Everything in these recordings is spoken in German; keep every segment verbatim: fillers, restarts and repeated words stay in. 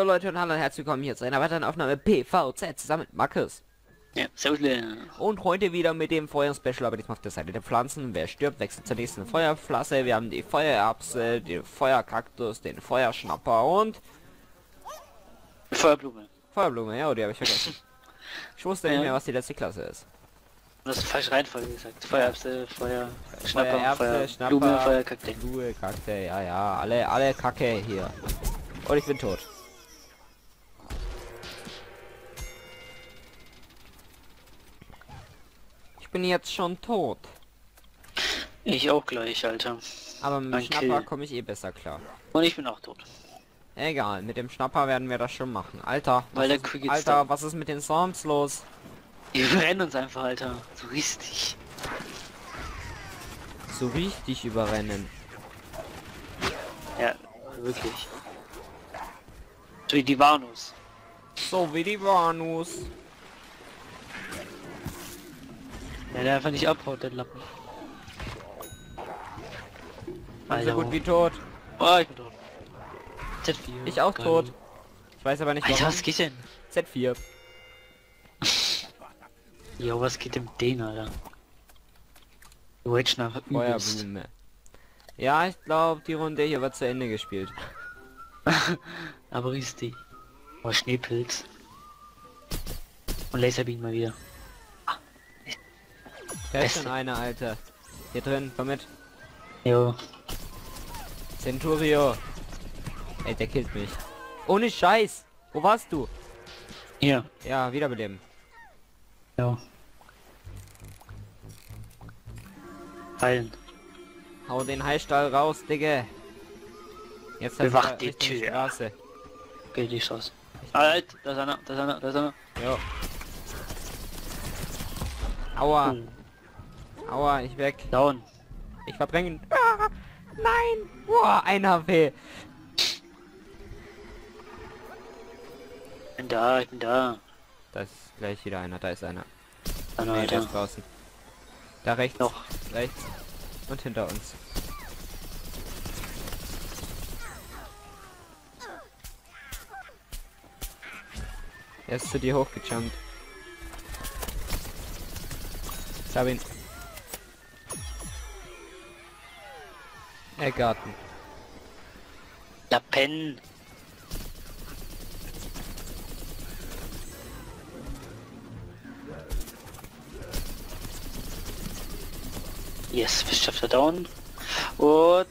Leute und hallo und herzlich willkommen hier zu einer weiteren Aufnahme P V Z zusammen mit Markus. Ja, servus. Und heute wieder mit dem Feuer-Special, aber diesmal auf der Seite der Pflanzen. Wer stirbt, wechselt zur nächsten Feuerpflanze. Wir haben die Feuererbse, den Feuerkaktus, den Feuerschnapper und... Feuerblume. Feuerblume, ja, die habe ich vergessen. Ich wusste ja. nicht mehr, was die letzte Klasse ist. Du hast falsche Reihenfolge gesagt. Feuererbse, Feuer... Schnapper, Feuererbse, Feuer, Schnapper, Blume, Feuerkakteen. Blume, Kakteen, ja, ja, alle, alle Kacke hier. Und ich bin tot. Ich bin jetzt schon tot. Ich auch gleich, Alter. Aber mit dem Ein Schnapper Kill. komme ich eh besser klar. Und ich bin auch tot. Egal, mit dem Schnapper werden wir das schon machen. Alter, Weil was der ist, Quick Alter, was ist mit den Storms los? Wir brennen uns einfach, Alter. So richtig. So richtig überrennen. Ja, wirklich. So wie die Vanus. So wie die Vanus. Ja, der einfach nicht abhaut, der Lappen. So gut wie tot. Oh, ich bin tot. Z vier. Ich auch Geil. tot. Ich weiß aber nicht Alter, warum. was geht denn? Z vier. Jo, was geht denn mit denen, Alter? Rage nach übelst. Feuerblume. Ja, ich glaube, die Runde hier wird zu Ende gespielt. Aber richtig. Oh, Schneepilz. Und Laserbeam mal wieder. Da ist Beste. schon einer, Alter. Hier drin, komm mit. Jo. Centurio. Ey, der killt mich. Ohne Scheiß. Wo warst du? Hier. Ja, wiederbeleben. Jo. Heilen. Hau den Heilstahl raus, Digga. Jetzt hat Bewacht er die Richtung Tür. Straße. Okay, die Chance. Halt, da ist einer, da ist einer, da ist einer. Jo. Aua. Hm. Aua, ich weg. Down. Ich verbrenne ihn. Ah, nein. Boah, ein H P. Ich bin da, ich bin da. Da ist gleich wieder einer. Da ist einer. Da noch Nee, der Alter. ist draußen. Da rechts. Noch. Rechts. Und hinter uns. Er ist zu dir hochgejumpt. Ich hab ihn. Ey, Garten. Lappen. Yes, Wissenschaftler down. Und...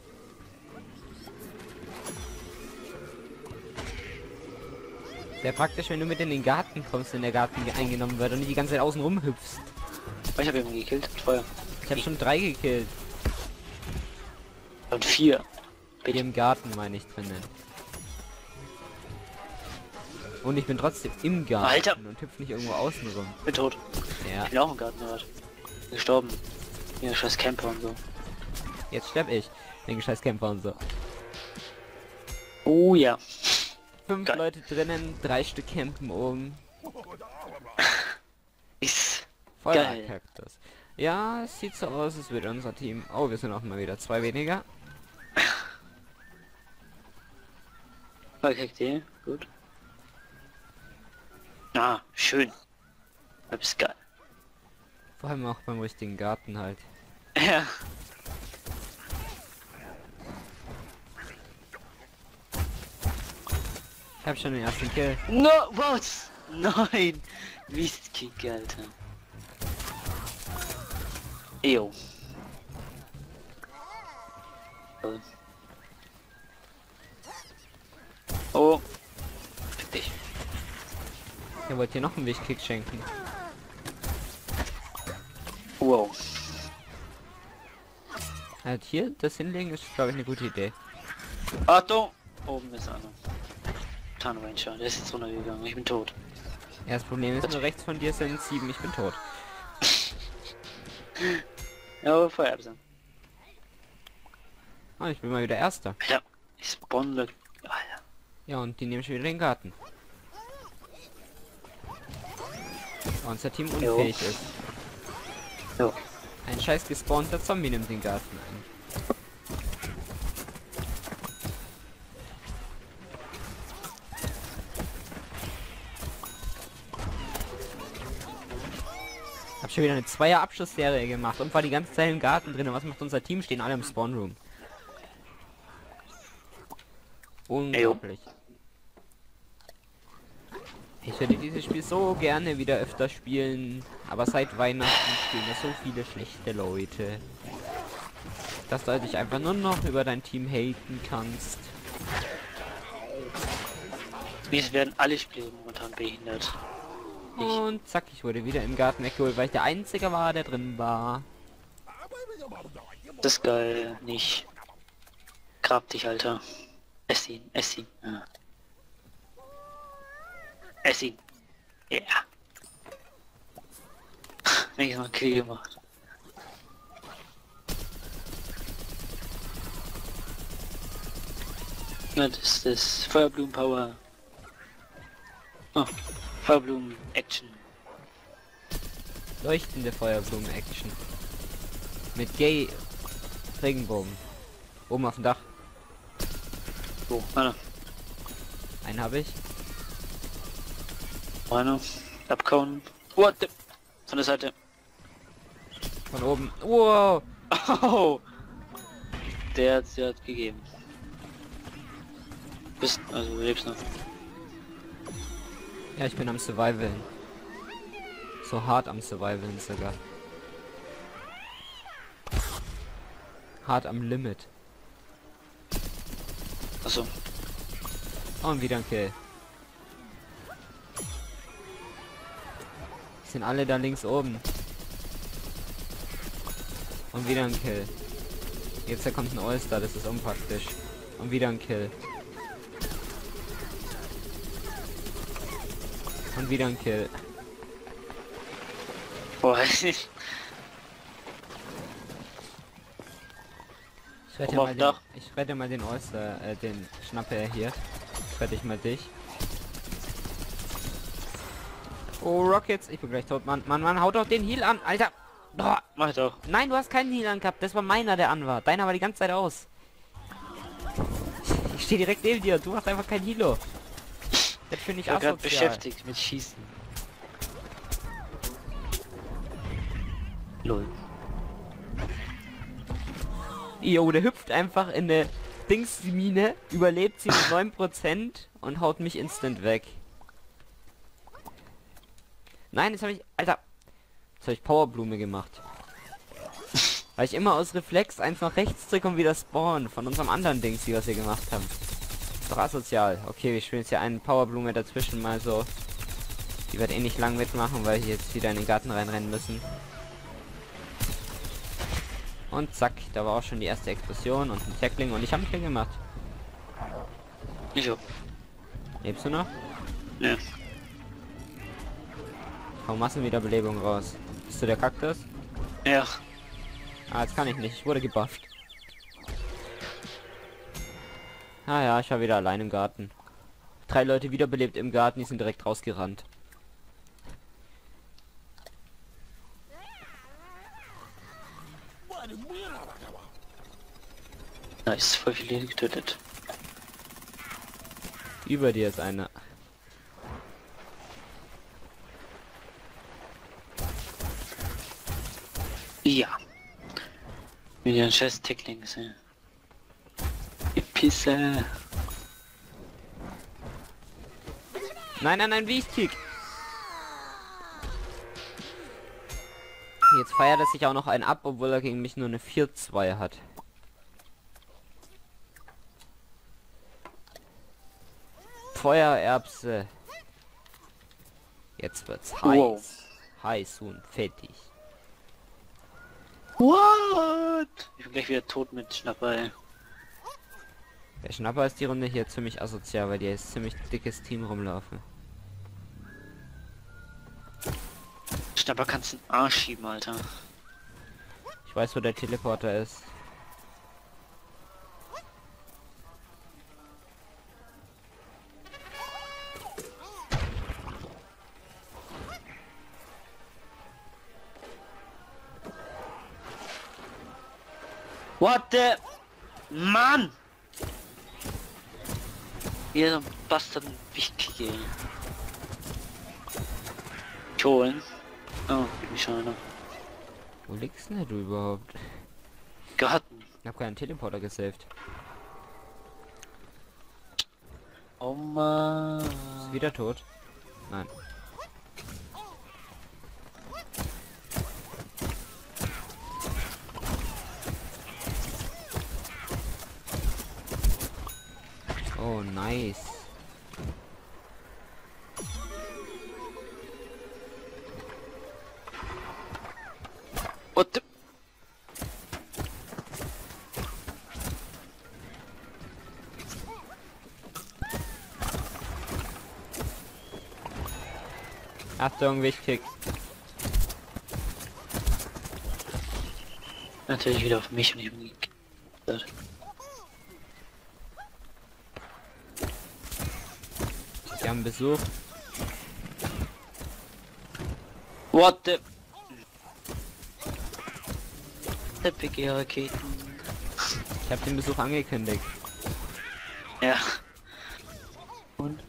Sehr praktisch, wenn du mit in den Garten kommst, wenn der Garten eingenommen wird und nicht die ganze Zeit außen rum hüpfst. Oh, ich habe jemanden gekillt mit Feuer. Ich habe schon drei gekillt. Und vier. Hier im Garten meine ich drinnen. Und ich bin trotzdem im Garten Alter. und hüpf nicht irgendwo außen rum. Bin tot. Ja, Ich bin auch im Garten gehört. Gestorben. Ja, scheiß Camper und so. jetzt sterb ich. Den scheiß Kämpfer und so. Oh ja. Fünf Geil. Leute drinnen, drei Stück campen oben. Ist Voller geil. Kaktus. Ja, es sieht so aus, es wird unser Team. Oh, wir sind auch mal wieder zwei weniger. Okay, gut. Ah, schön. Das ist geil. Vor allem auch beim richtigen Garten halt. Ja. Ich habe schon den ersten Kill. No, was? Nein. Mistkick, Alter. Ejo. So. Oh. Fick dich. Er wollte hier noch einen Wichkick schenken. Wow. Halt hier, das hinlegen ist glaube ich eine gute Idee. Achtung! Oben ist einer. Tarn Ranger, der ist jetzt runtergegangen. Ich bin tot. Ja, das Problem ist nur rechts von dir sind sieben, ich bin tot. Ja, Feuererbse. Oh, ich bin mal wieder Erster. Alter, ich spawn. Alter. Ja, und die nehmen schon wieder den Garten. Weil unser Team unfähig ist. Jo. Ein scheiß gespawnter Zombie nimmt den Garten ein. Hab schon wieder eine Zweier Abschlussserie gemacht und war die ganze Zeit im Garten drin. Und was macht unser Team? Stehen alle im Spawn Room. Unglaublich. Ich würde dieses Spiel so gerne wieder öfter spielen, aber seit Weihnachten spielen es so viele schlechte Leute, dass du dich einfach nur noch über dein Team haten kannst. Wir werden alle Spiele momentan behindert. Ich. Und zack, ich wurde wieder im Garten weggeholt, weil ich der Einzige war, der drin war. Das ist geil, nicht. Grab dich, Alter. Ess ihn, ess ihn. Ja. Ess ihn. Ja. Yeah. Wenn ich mal einen Kill gemacht. Ja, das ist das Feuerblumen Power. Oh, Feuerblumen Action. Leuchtende Feuerblumen Action. Mit Gay Regenbogen. Oben auf dem Dach. Wo? Einer. Einen habe ich. Einer. Abkauen. What the? Von der Seite. Von oben. Wow. Oh. Der hat's ja gegeben. Bist also du lebst noch. Ja, ich bin am Survivalen. So hart am Survivalen sogar. Hart am Limit. Achso. Und wieder ein Kill. Die sind alle da links oben. Und wieder ein Kill. Jetzt da kommt ein All-Star, das ist unpraktisch. Und wieder ein Kill. Und wieder ein Kill. Boah, ich Ich rette Oben auf mal den, Dach. ich rette mal den All-Star, äh, den Schnapper hier. Ich rette ich mal dich. Oh, Rockets, ich bin gleich tot. Mann, Mann, Mann, haut doch den Heal an, Alter. Boah. mach ich doch. Nein, du hast keinen Heal an gehabt. Das war meiner, der an war. Deiner war die ganze Zeit aus. Ich stehe direkt neben dir. Du hast einfach kein Healo. Das finde ich Ich war gerade asozial. beschäftigt mit Schießen. Lol. Jo, der hüpft einfach in eine Dingsmine, überlebt sie mit neun Prozent und haut mich instant weg. Nein, jetzt habe ich... Alter. Jetzt habe ich Powerblume gemacht. Weil ich immer aus Reflex eins nach rechts drücke und wieder spawnen. Von unserem anderen Dings, die was wir gemacht haben. Ist doch asozial. Okay, wir spielen jetzt hier einen Powerblume dazwischen mal so. Die wird eh nicht lang mitmachen, weil wir jetzt wieder in den Garten reinrennen müssen. Und zack, da war auch schon die erste Explosion und ein Tackling und ich habe einen Kill gemacht. Ich hab. Lebst du noch? Ja. Hau Massenwiederbelebung raus. Bist du der Kaktus? Ja. Ah, jetzt kann ich nicht. Ich wurde gebufft. Ah ja, ich war wieder allein im Garten. Drei Leute wiederbelebt im Garten, die sind direkt rausgerannt. Nice, voll viele getötet. Über dir ist einer. Ja. Wie ein scheiß Tickling gesehen. Die Pisse. Nein, nein, nein, wie ich kick. Jetzt feiert er sich auch noch einen ab, obwohl er gegen mich nur eine vier zwei hat. Feuererbse. Jetzt wird's heiß. Wow. Heiß und fettig. What? Ich bin gleich wieder tot mit Schnapper. Der Schnapper ist die Runde hier ziemlich asozial, weil die ist ziemlich dickes Team rumlaufen. Schnapper kannst du den Arsch schieben, Alter. Ich weiß, wo der Teleporter ist. What the... Mann! Hier so ein Bastard wichtig. Holen. Oh, wie schade. Wo liegst denn du überhaupt? Garten. Ich habe keinen Teleporter gesaved. Oh Mann. Ist wieder tot? Nein. Oh, nice. What the? Achtung, wichtig. Natürlich wieder auf mich und ich bin gekillt. Wir haben Besuch. What the? Der P G-Raketen. Ich habe den Besuch angekündigt. Ja. Und?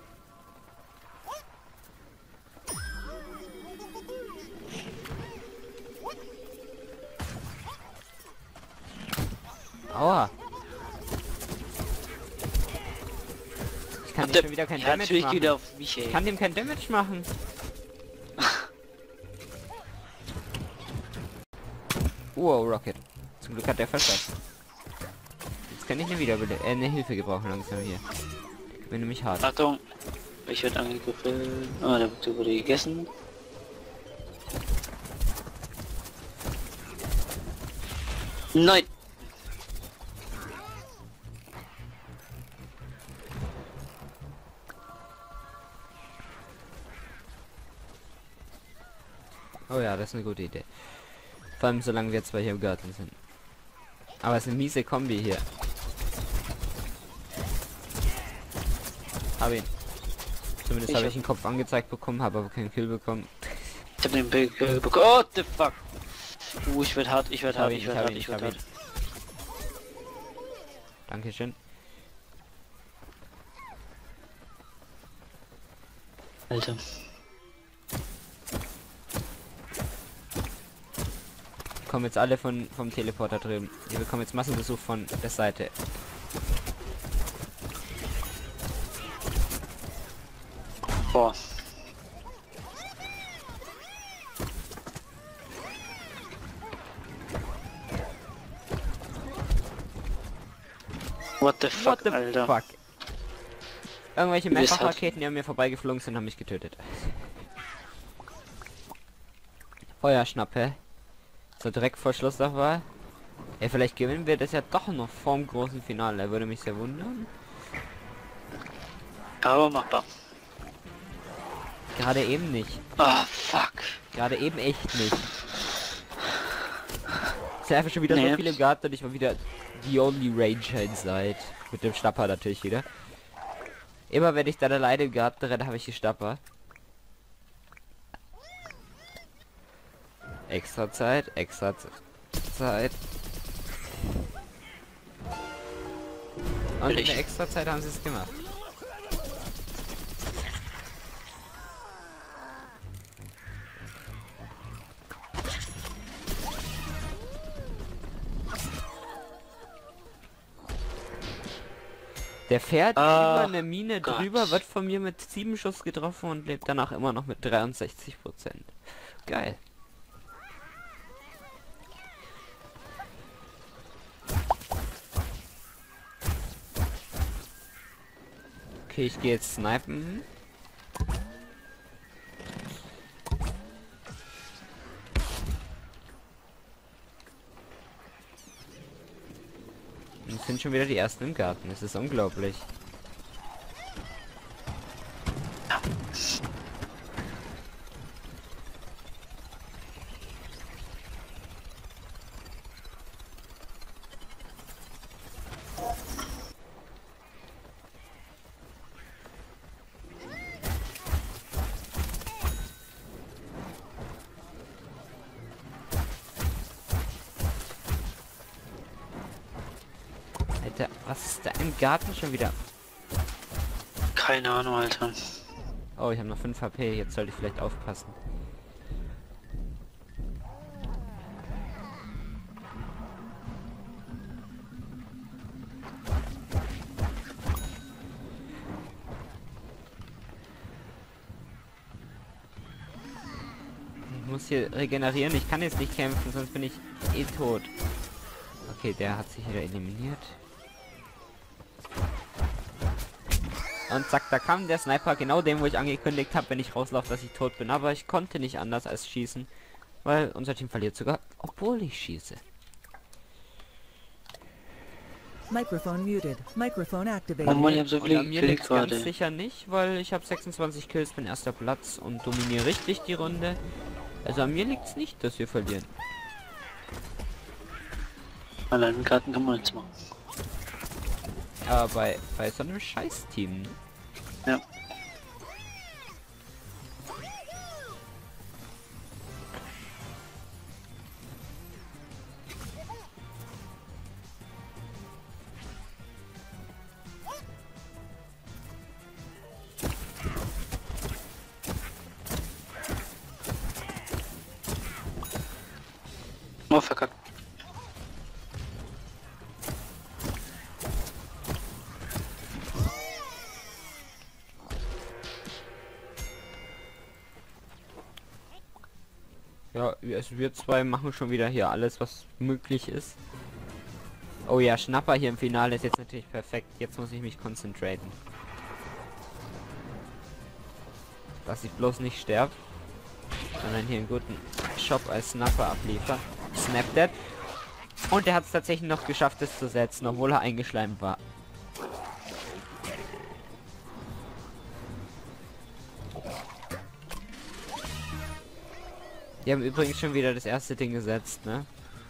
Aua. Ich kann Hat dem schon wieder kein ja, Damage natürlich machen. wieder auf mich, ey. Ich kann dem kein Damage machen. Wow, Rocket. Zum Glück hat der verschossen. Jetzt kann ich eine Wiederbele äh, eine Hilfe gebrauchen langsam hier. Ich bin nämlich hart. Achtung. Ich werde angegriffen. Ah, der wurde gegessen. Nein. Oh ja, das ist eine gute Idee. Vor allem solange wir zwei hier im Garten sind. Aber es ist eine miese Kombi hier. Hab ihn. Zumindest habe ich einen Kopf angezeigt bekommen, habe aber keinen Kill bekommen. Ich hab den Bild bekommen. Oh, the fuck. Uh, ich werd hart, ich werd Ich hab hart, ihn, ich ich werd hab hart, ihn, ich ich werd hab hart. Dankeschön. Alter. Kommen jetzt alle von vom Teleporter drüben. Wir bekommen jetzt Massenbesuch von der Seite. Boah. What the fuck, What the Alter. fuck? Irgendwelche Du bist halt- Mehrfachraketen, die an mir vorbeigeflogen sind, haben mich getötet. Feuerschnappe. So direkt vor Schluss der Wahl. Ey, vielleicht gewinnen wir das ja doch noch vorm großen Finale. Würde mich sehr wundern. Aber machbar. Gerade eben nicht. Ah, fuck. Gerade eben echt nicht. Es sind einfach schon wieder Nee. so viele im Garten und ich war wieder die only Ranger inside. Mit dem Stapper natürlich wieder. Immer wenn ich dann alleine im Garten renne, habe ich die Stapper. Extra Zeit, extra Z- Zeit. Und in Billig. der extra Zeit haben sie es gemacht. Der fährt Ah, über eine Mine Gott. drüber, wird von mir mit sieben Schuss getroffen und lebt danach immer noch mit dreiundsechzig Prozent. Geil. Okay, ich gehe jetzt snipen. Und es sind schon wieder die ersten im Garten. Es ist unglaublich. Alter, was ist da im Garten schon wieder? Keine Ahnung, Alter. Oh, ich habe noch fünf H P. Jetzt sollte ich vielleicht aufpassen. muss hier regenerieren. Ich kann jetzt nicht kämpfen, sonst bin ich eh tot. Okay, der hat sich wieder eliminiert. Und zack, da kam der Sniper, genau dem, wo ich angekündigt habe, wenn ich rauslaufe, dass ich tot bin. Aber ich konnte nicht anders als schießen, weil unser Team verliert sogar, obwohl ich schieße. Microphone muted. Microphone Oh activated. Mann, ich hab so Und viele an mir Kills liegt's ganz gerade. sicher nicht, weil ich habe sechsundzwanzig Kills, bin erster Platz und dominiere richtig die Runde. Also an mir liegt's nicht, dass wir verlieren. Allein Karten kann man nichts machen. Aber bei, bei so einem Scheiß-Team, ne? Ja. Oh, verkackt. Ja, also wir zwei machen schon wieder hier alles, was möglich ist. Oh ja, Schnapper hier im Finale ist jetzt natürlich perfekt. Jetzt muss ich mich konzentrieren. Dass ich bloß nicht sterbe, sondern hier einen guten Shop als Snapper abliefern. Snap that. Und er hat es tatsächlich noch geschafft, es zu setzen, obwohl er eingeschleimt war. Die haben übrigens schon wieder das erste Ding gesetzt, ne?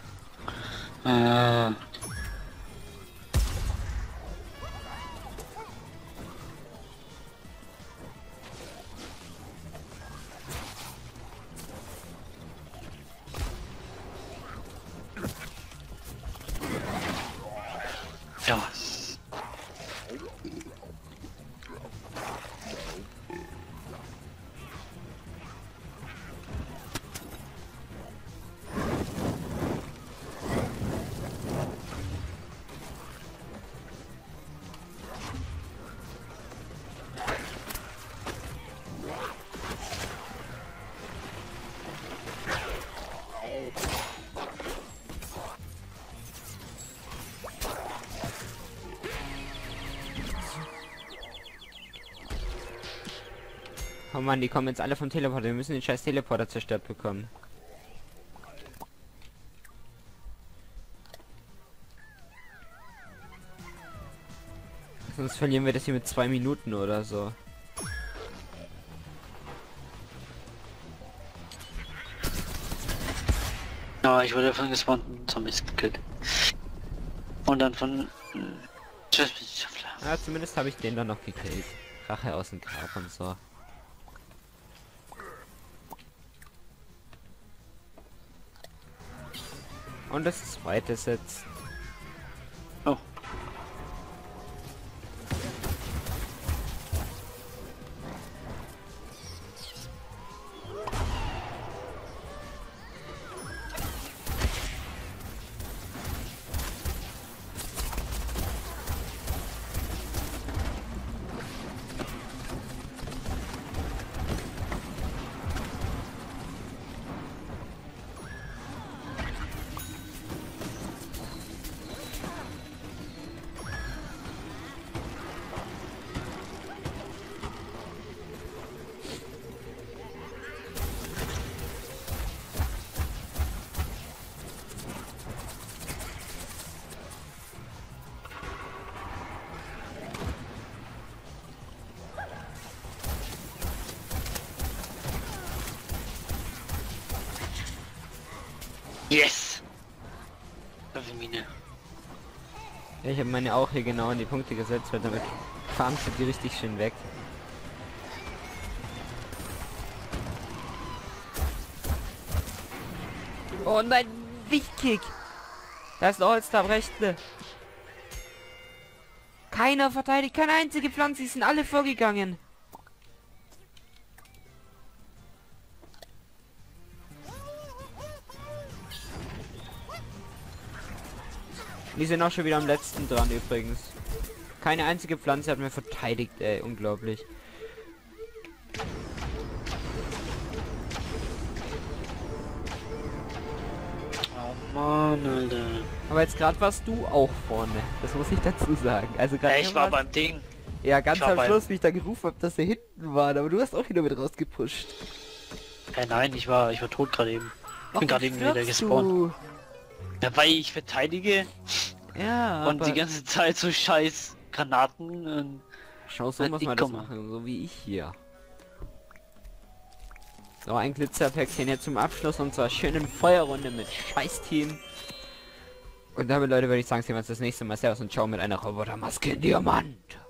Äh. Ja. Oh Mann, die kommen jetzt alle vom Teleporter. Wir müssen den scheiß Teleporter zerstört bekommen. Sonst verlieren wir das hier mit zwei Minuten oder so. Ja, ich wurde von gespawnten Zombies gekillt. Und dann von... Äh, Tschüsswissenschaftler. Ja, zumindest habe ich den dann noch gekillt. Rache aus dem Grab und so. Und das zweite Sitz. Oh. Yes! Mine. Ja, ich habe meine auch hier genau in die Punkte gesetzt, weil damit farmst du die richtig schön weg. Oh nein, Wichtkick! Da ist der Holster rechte. Keiner verteidigt, keine einzige Pflanze, die sind alle vorgegangen. Die sind auch schon wieder am letzten dran übrigens. Keine einzige Pflanze hat mir verteidigt, ey, unglaublich. Mann, Alter. Aber jetzt gerade warst du auch vorne. Das muss ich dazu sagen. Also gerade Ja, ich war beim Ding. ja ganz ich war am beim- Schluss, wie ich da gerufen habe, dass er hinten war. Aber du hast auch wieder mit rausgepusht. Äh, nein, ich war, ich war tot gerade eben. Ich bin Warum gerade eben wieder stirbst gespawnt. du? Ja, weil ich verteidige Ja, und aber die ganze Zeit so scheiß Granaten und... schau, so Äh, muss ich man das komme. machen, so wie ich hier. So, ein Glitzerpäckchen jetzt zum Abschluss und zwar schönen Feuerrunde mit Scheiß-Team. Und damit, Leute, würde ich sagen, sehen wir uns das nächste Mal. Servus und ciao mit einer Robotermaske in Diamant.